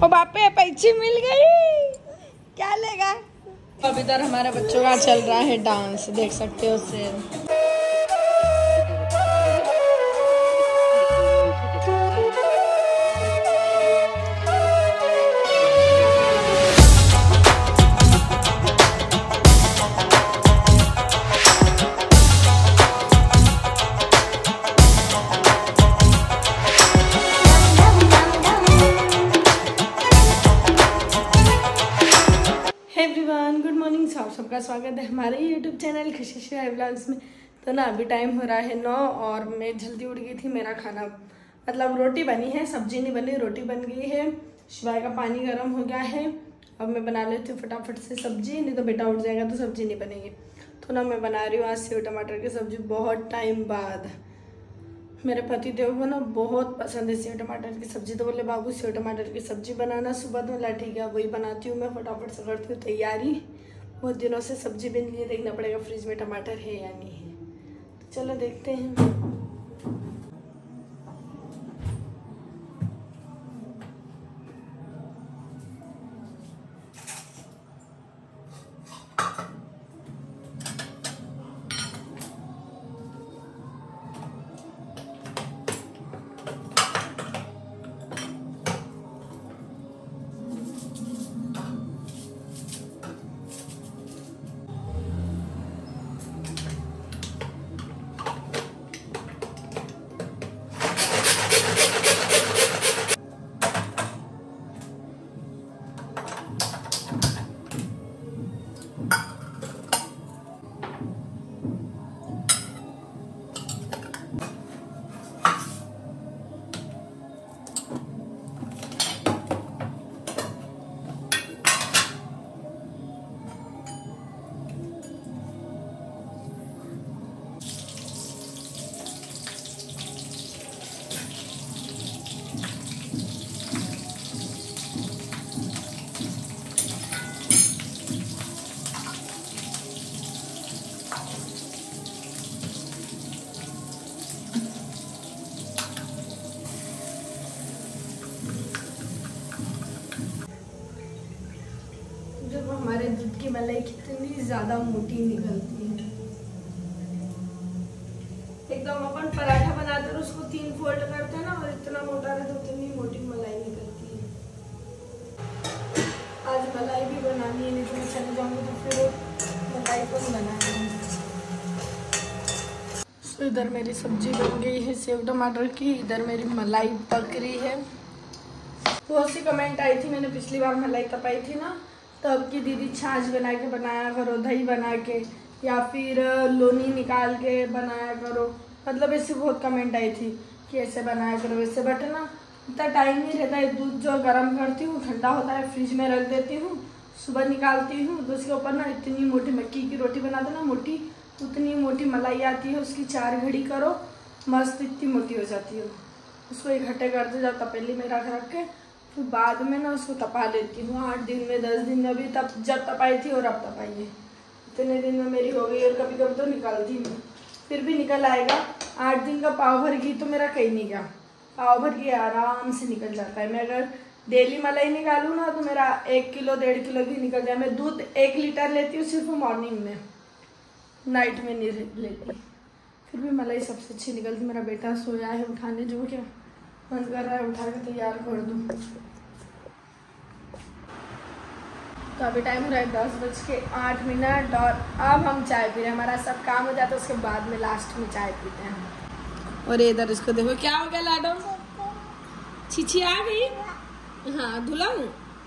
ओ बापे पैची मिल गई, क्या लेगा। अब इधर हमारे बच्चों का चल रहा है डांस, देख सकते हो उसे। एवरीवन गुड मॉर्निंग, सबका स्वागत है हमारे यूट्यूब चैनल खुशी व्लॉग्स में। तो ना अभी टाइम हो रहा है 9 और मैं जल्दी उठ गई थी। मेरा खाना मतलब रोटी बनी है, सब्जी नहीं बनी, रोटी बन गई है। शिवाय का पानी गर्म हो गया है। अब मैं बना लेती हूँ फटाफट से सब्जी, नहीं तो बेटा उठ जाएगा तो सब्जी नहीं बनेगी। तो ना मैं बना रही हूँ आज सेव टमाटर की सब्जी, बहुत टाइम बाद। मेरे पति देव को ना बहुत पसंद है सेव टमाटर की सब्जी, तो बोले बाबू सेव टमाटर की सब्जी बनाना सुबह। तो बोला ठीक है वही बनाती हूँ। मैं फटाफट से करती हूँ तैयारी। बहुत दिनों से सब्जी बन रही है, देखना पड़ेगा फ्रिज में टमाटर है या नहीं है। तो चलो देखते हैं। हमारे दूध की मलाई कितनी ज्यादा मोटी निकलती है। एकदम अपन पराठा बनाते हैं उसको 3 फोल्ड करते हैं ना, और इतना मोटा रहता है, उतनी मोटी मलाई निकलती है। आज मलाई भी बनानी है, नहीं तो मैं चले जाऊंगी तो फिर मलाई को बनानी है। तो इधर मेरी सब्जी बन गई है सेव टमाटर की, इधर मेरी मलाई पक रही है। बहुत सी कमेंट आई थी, मैंने पिछली बार मलाई तपाई थी ना, तब की दीदी छाछ बना के बनाया करो, दही बना के, या फिर लोनी निकाल के बनाया करो। मतलब ऐसे बहुत कमेंट आई थी कि ऐसे बनाया करो वैसे। बट ना इतना टाइम नहीं रहता है। दूध जो गर्म करती हूँ ठंडा होता है, फ्रिज में रख देती हूँ, सुबह निकालती हूँ तो उसके ऊपर ना इतनी मोटी मक्की की रोटी बना दो ना, मोटी उतनी मोटी मलाई आती है। उसकी 4 घड़ी करो, मस्त इतनी मोटी हो जाती है। उसको इकट्ठे कर दो जब तपेली में रख के, फिर बाद में ना उसको तपा लेती हूँ। 8 दिन में 10 दिन में भी जब तपाई थी और अब तपाई है, इतने दिन में मेरी हो गई। और कभी कभी तो निकालती नहीं, फिर भी निकल आएगा। 8 दिन का पाव भर घी तो मेरा कहीं नहीं गया, पाव भर घी आराम से निकल जाता है। मैं अगर डेली मलाई निकालूँ ना तो मेरा 1 किलो 1.5 किलो घी निकल जाए। मैं दूध 1 लीटर लेती हूँ सिर्फ मॉर्निंग में, नाइट में नहीं लेती। फिर भी मलाई सबसे अच्छी निकलती। मेरा बेटा सोया है, उठाने जो क्या मन कर रहा है उठा के तैयार कर दूँ। तो अभी टाइम हो रहा है 10:08 और अब हम चाय पी रहे हैं। हमारा सब काम हो जाता है, उसके बाद में लास्ट में चाय पीते हैं। और इधर इसको देखो क्या हो गया लाडो, चीची आ गई। हाँ धुलाऊं,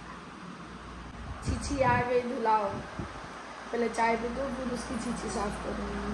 चीची आ गई धुलाओ। पहले चाय पी दो फिर उसकी चीची साफ करूँगी।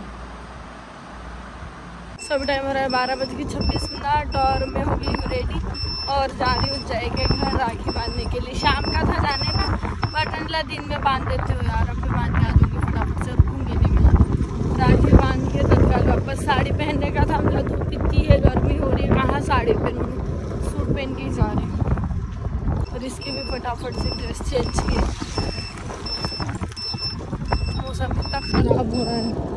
सब टाइम हो रहा है 12:26 और मैं हो गई हूँ रेडी और जा रही हूँ जय के घर राखी बांधने के लिए। शाम का था जाने का, बट अगला दिन में बांध देती हूँ यार। अब बांध के आ जाऊँगी फटाफट से, रुकूँगी नहीं मैं। राखी बांध के तत्काल वापस साड़ी पहनने का था, मुझे धूप इतनी है, गर्मी हो रही है, कहाँ साड़ी पहनूँ, सूट पहन के ही जा रही हूँ। और इसकी भी फटाफट से ड्रेस चेंज की। मौसम कितना खराब हो रहा है।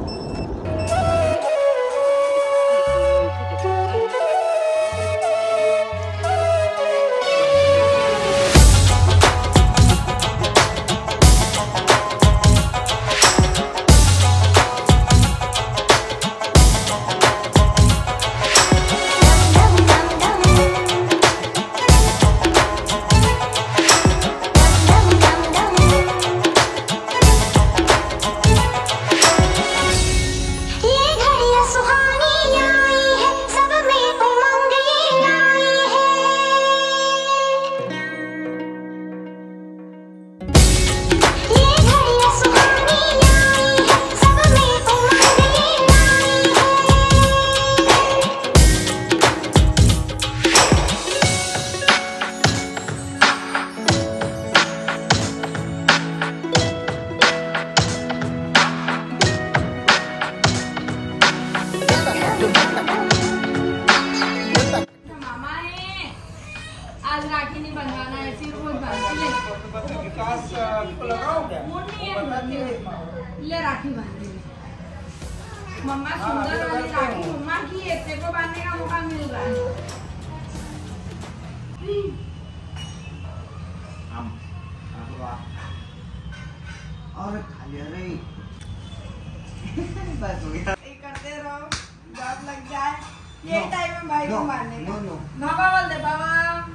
ले राखी बांध मम्मा, सुंदर वाली राखी मम्मा की है, तेरे को बांधने का मौका मिल रहा है। और खाली नहीं बस हो गया। करते रहो, जॉब लग जाए, ये टाइम में भाई को मारने का। बाबा बोल दे बाबा।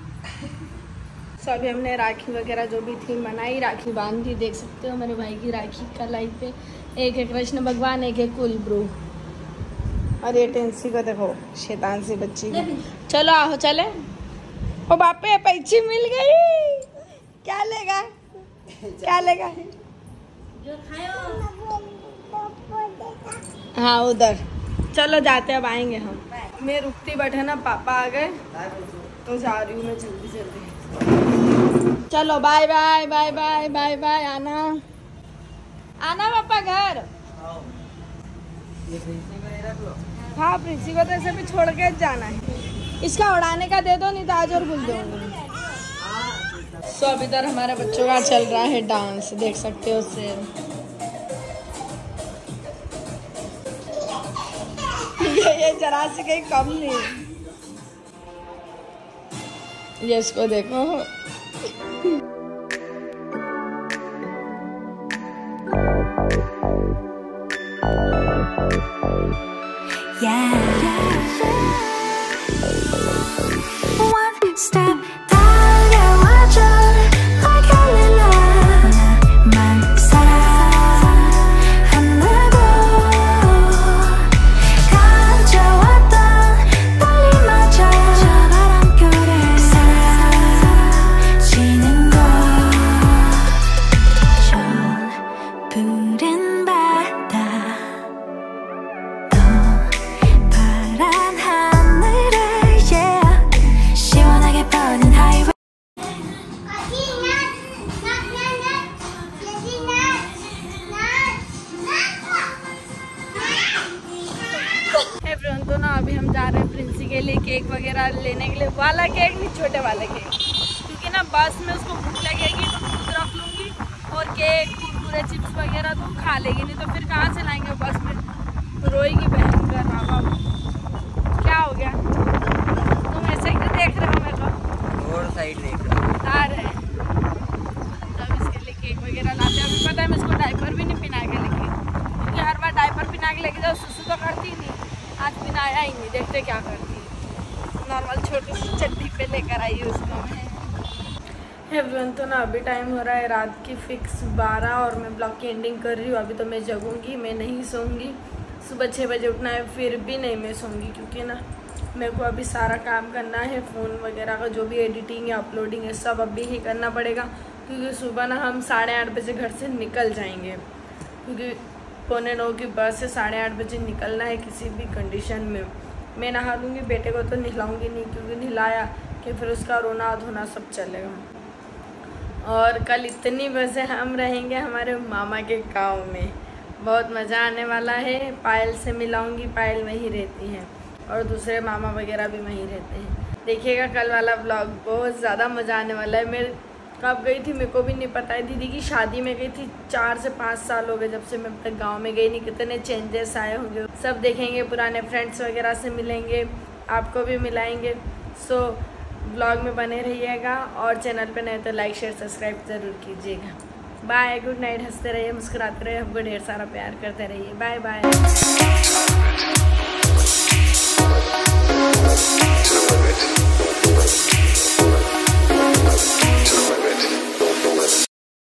अभी हमने राखी वगैरह जो भी थी मनाई, राखी बांध दी। देख सकते हो मेरे भाई की राखी का लाइफ पे एक है कृष्ण भगवान, एक है कुलब्रू। और ये टेंसी को देखो, शैतान सी बच्ची को। चलो आओ चले। ओ बापे पैची मिल गई। क्या लेगा, क्या लेगा? जो खाओ। हाँ उधर चलो जाते, अब आएंगे हम। मैं रुकती बैठे ना, पापा आ गए तो जा रही हूँ मैं जल्दी जल्दी। चलो bye bye bye bye bye bye. आना आना पापा घर। हाँ प्रिंसी को तो ऐसे भी छोड़ के जाना है। इसका उड़ाने का दे दो, नहीं तो आज और भूल दूंगी। सो अब इधर हमारे बच्चों का चल रहा है डांस, देख सकते हो उससे। ये जरा से कहीं कम नहीं, ये इसको देखो। One step 달려와줘 like a lily 나만 사랑한다고 가져왔던 떨림마저 저 바람결에 사라지는 것 푸른 바다 तो ना अभी हम जा रहे हैं प्रिंसी के लिए केक वगैरह लेने के लिए। वाला केक नहीं, छोटे वाले केक, क्योंकि ना बस में उसको भूख लगेगी तो खुद रख लूँगी, और केक कुरकुरे चिप्स वगैरह तो खा लेगी, नहीं तो फिर कहाँ से लाएंगे बस में। रोएगी बहन कर। बाबा क्या हो गया, तुम ऐसे क्यों देख रहे हो मेरे को? रोड साइड देख रहा हूँ। आ रहे हैं तब इसके लिए केक वगैरह लाते हैं। अभी पता है मैं इसको डायपर भी नहीं पिना के लेके, क्योंकि हर बार डायपर पिना के लेके जाओ सुसु तो करती नहीं, आज पिनाया ही नहीं। देखते क्या करती है। नॉर्मल छोटी सी चड्डी पे लेकर आई है उसको मैं। एवरीवन तो ना अभी टाइम हो रहा है रात की फिक्स 12 और मैं ब्लॉग की एंडिंग कर रही हूँ। अभी तो मैं जगूंगी, मैं नहीं सोऊंगी। सुबह 6 बजे उठना है, फिर भी नहीं मैं सोऊंगी, क्योंकि ना मेरे को अभी सारा काम करना है। फ़ोन वगैरह का जो भी एडिटिंग या अपलोडिंग है सब अभी ही करना पड़ेगा, क्योंकि सुबह ना हम 8:30 बजे घर से निकल जाएंगे, क्योंकि 8:45 की बस से 8:30 बजे निकलना है किसी भी कंडीशन में। मैं नहा लूँगी, बेटे को तो नहलाऊँगी नहीं, क्योंकि नहलाया कि फिर उसका रोना धोना सब चलेगा। और कल इतनी बजे हम रहेंगे हमारे मामा के गांव में, बहुत मज़ा आने वाला है। पायल से मिलाऊंगी, पायल वहीं रहती है और दूसरे मामा वगैरह भी वहीं रहते हैं। देखिएगा कल वाला व्लॉग, बहुत ज़्यादा मज़ा आने वाला है। मैं कब गई थी मेरे को भी नहीं पता है। दीदी की शादी में गई थी, 4 से 5 साल हो गए जब से मैं अब तक गाँव में गई नहीं। कितने चेंजेस आए होंगे सब देखेंगे, पुराने फ्रेंड्स वगैरह से मिलेंगे, आपको भी मिलाएंगे। सो व्लॉग में बने रहिएगा, और चैनल पे नए तो लाइक शेयर सब्सक्राइब ज़रूर कीजिएगा। Bye, good night. हंसते रहिए, मुस्कुराते रहिए, हमको ढेर सारा प्यार करते रहिए। Bye bye.